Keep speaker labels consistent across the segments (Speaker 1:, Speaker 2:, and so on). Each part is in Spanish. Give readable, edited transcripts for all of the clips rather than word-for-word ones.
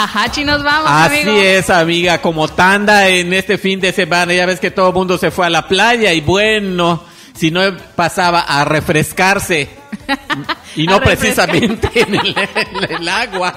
Speaker 1: Hachi nos vamos,
Speaker 2: Así
Speaker 1: amigo.
Speaker 2: es, amiga, como tanda en este fin de semana. Ya ves que todo el mundo se fue a la playa y bueno, si no pasaba a refrescarse. Y no precisamente en el agua.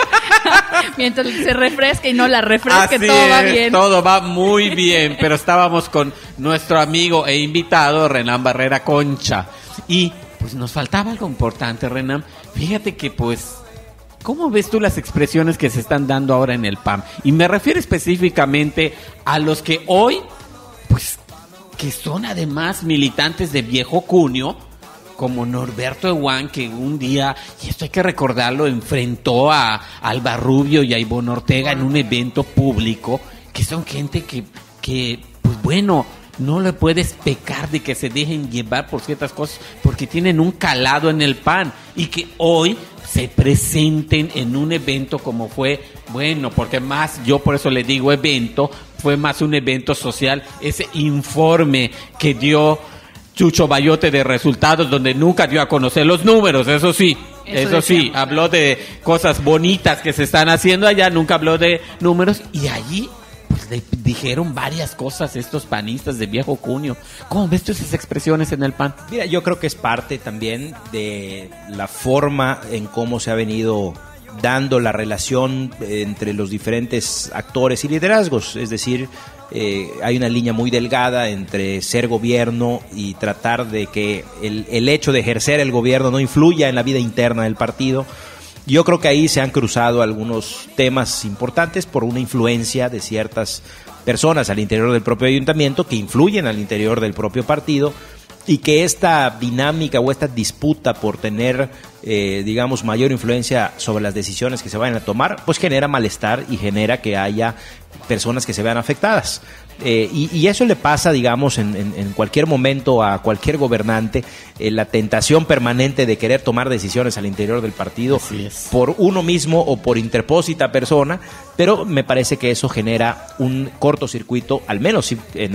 Speaker 1: Mientras se refresca y no la refresque,
Speaker 2: Así
Speaker 1: todo va
Speaker 2: es,
Speaker 1: bien.
Speaker 2: todo va muy bien, pero estábamos con nuestro amigo e invitado Renan Barrera Concha y pues nos faltaba algo importante, Renan. Fíjate que pues, ¿cómo ves tú las expresiones que se están dando ahora en el PAN? Y me refiero específicamente a los que hoy, pues, que son además militantes de viejo cunio, como Norberto Eguán, que un día, y esto hay que recordarlo, enfrentó a Alba Rubio y a Ivonne Ortega en un evento público, que son gente que pues bueno, no le puedes pecar de que se dejen llevar por ciertas cosas, porque tienen un calado en el PAN, y que hoy se presenten en un evento como fue, bueno, porque más, yo por eso le digo evento, fue más un evento social, ese informe que dio Chucho Bayote de resultados, donde nunca dio a conocer los números, eso sí, habló de cosas bonitas que se están haciendo allá, nunca habló de números, y allí pues le dijeron varias cosas estos panistas de viejo cunio. ¿Cómo ves tú esas expresiones en el PAN?
Speaker 3: Mira, yo creo que es parte también de la forma en cómo se ha venido dando la relación entre los diferentes actores y liderazgos, es decir, hay una línea muy delgada entre ser gobierno y tratar de que el hecho de ejercer el gobierno no influya en la vida interna del partido. Yo creo que ahí se han cruzado algunos temas importantes por una influencia de ciertas personas al interior del propio ayuntamiento que influyen al interior del propio partido, y que esta dinámica o esta disputa por tener, digamos, mayor influencia sobre las decisiones que se vayan a tomar, pues genera malestar y genera que haya personas que se vean afectadas. Y eso le pasa, digamos, en cualquier momento a cualquier gobernante, la tentación permanente de querer tomar decisiones al interior del partido por uno mismo o por interpósita persona, pero me parece que eso genera un cortocircuito, al menos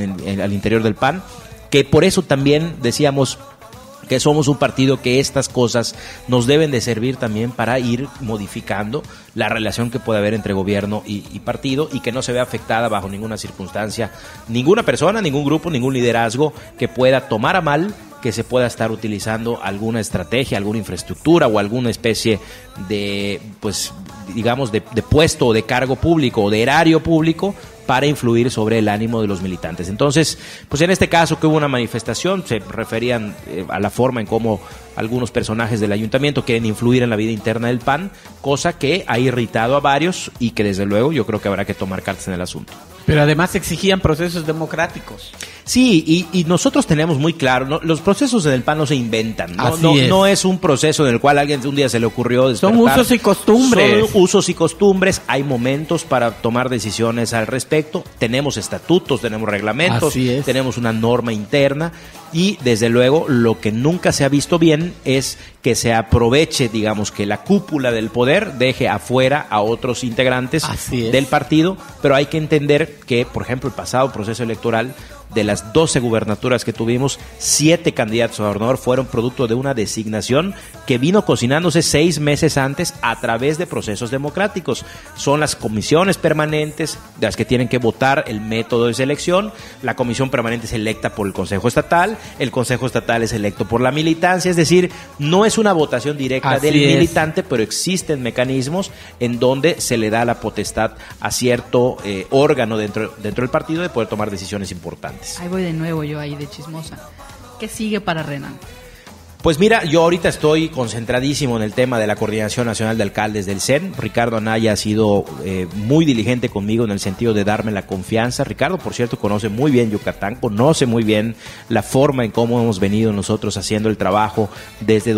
Speaker 3: al interior del PAN, que por eso también decíamos que somos un partido que estas cosas nos deben de servir también para ir modificando la relación que puede haber entre gobierno y partido, y que no se vea afectada bajo ninguna circunstancia ninguna persona, ningún grupo, ningún liderazgo que pueda tomar a mal que se pueda estar utilizando alguna estrategia, alguna infraestructura o alguna especie de, pues, digamos, de puesto o de cargo público o de erario público para influir sobre el ánimo de los militantes. Entonces, pues en este caso que hubo una manifestación, se referían a la forma en cómo algunos personajes del ayuntamiento quieren influir en la vida interna del PAN, cosa que ha irritado a varios y que desde luego yo creo que habrá que tomar cartas en el asunto.
Speaker 2: Pero además exigían procesos democráticos.
Speaker 3: Sí, y nosotros tenemos muy claro, ¿no? Los procesos en el PAN no se inventan, ¿no? No es un proceso en el cual a alguien un día se le ocurrió despertar.
Speaker 2: Son usos y costumbres.
Speaker 3: Son usos y costumbres, hay momentos para tomar decisiones al respecto, tenemos estatutos, tenemos reglamentos, tenemos una norma interna, y desde luego lo que nunca se ha visto bien es que se aproveche, digamos, que la cúpula del poder deje afuera a otros integrantes del partido, pero hay que entender que, por ejemplo, el pasado proceso electoral, de las 12 gubernaturas que tuvimos, 7 candidatos a gobernador fueron producto de una designación que vino cocinándose 6 meses antes a través de procesos democráticos. Son las comisiones permanentes de las que tienen que votar el método de selección. La comisión permanente es electa por el Consejo Estatal, el Consejo Estatal es electo por la militancia, es decir, no es una votación directa del militante, pero existen mecanismos en donde se le da la potestad a cierto órgano dentro del partido de poder tomar decisiones importantes.
Speaker 1: Ahí voy de nuevo yo ahí de chismosa. ¿Qué sigue para Renan?
Speaker 3: Pues mira, yo ahorita estoy concentradísimo en el tema de la Coordinación Nacional de Alcaldes del CEN. Ricardo Anaya ha sido muy diligente conmigo en el sentido de darme la confianza. Ricardo, por cierto, conoce muy bien Yucatán, conoce muy bien la forma en cómo hemos venido nosotros haciendo el trabajo desde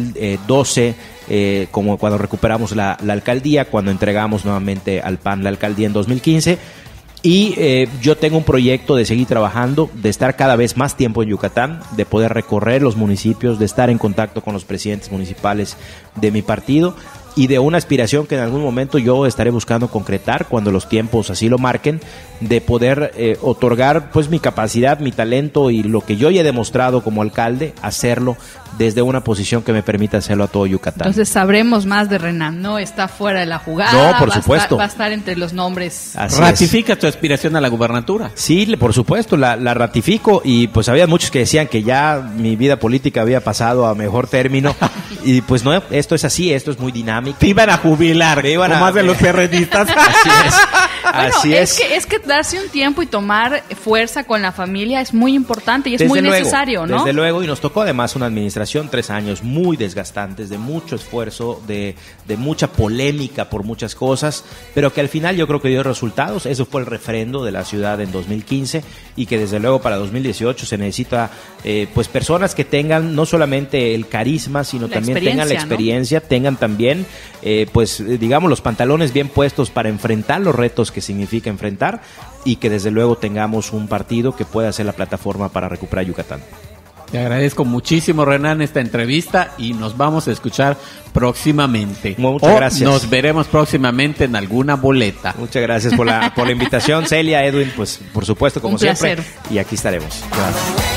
Speaker 3: 2012, como cuando recuperamos la alcaldía, cuando entregamos nuevamente al PAN la alcaldía en 2015. Y yo tengo un proyecto de seguir trabajando, de estar cada vez más tiempo en Yucatán, de poder recorrer los municipios, de estar en contacto con los presidentes municipales de mi partido, y de una aspiración que en algún momento yo estaré buscando concretar cuando los tiempos así lo marquen, de poder otorgar pues mi capacidad, mi talento y lo que yo ya he demostrado como alcalde, hacerlo desde una posición que me permita hacerlo a todo Yucatán.
Speaker 1: Entonces sabremos más de Renan, no está fuera de la jugada.
Speaker 3: No, por supuesto.
Speaker 1: Va a estar entre los nombres.
Speaker 3: Así
Speaker 2: ¿Ratifica tu aspiración a la gubernatura?
Speaker 3: Sí, por supuesto, la ratifico, y pues había muchos que decían que ya mi vida política había pasado a mejor término y pues no, esto es así, esto es muy dinámico.
Speaker 2: Te iban a jubilar, como más de los perredistas.
Speaker 3: Así es.
Speaker 1: Bueno,
Speaker 3: Así
Speaker 1: es que darse un tiempo y tomar fuerza con la familia es muy importante y es muy necesario, ¿no?
Speaker 3: Desde luego, y nos tocó además una administración, 3 años muy desgastantes, de mucho esfuerzo, de mucha polémica por muchas cosas, pero que al final yo creo que dio resultados. Eso fue el refrendo de la ciudad en 2015, y que desde luego para 2018 se necesita pues personas que tengan no solamente el carisma, sino también tengan la experiencia, ¿no? Tengan también digamos los pantalones bien puestos para enfrentar los retos que significa enfrentar, y que desde luego tengamos un partido que pueda ser la plataforma para recuperar Yucatán.
Speaker 2: Te agradezco muchísimo, Renan, esta entrevista, y nos vamos a escuchar próximamente.
Speaker 3: Muchas gracias.
Speaker 2: Nos veremos próximamente en alguna boleta.
Speaker 3: Muchas gracias por la invitación, Celia, Edwin, pues por supuesto, como
Speaker 1: un placer.
Speaker 3: siempre, y aquí estaremos. Gracias.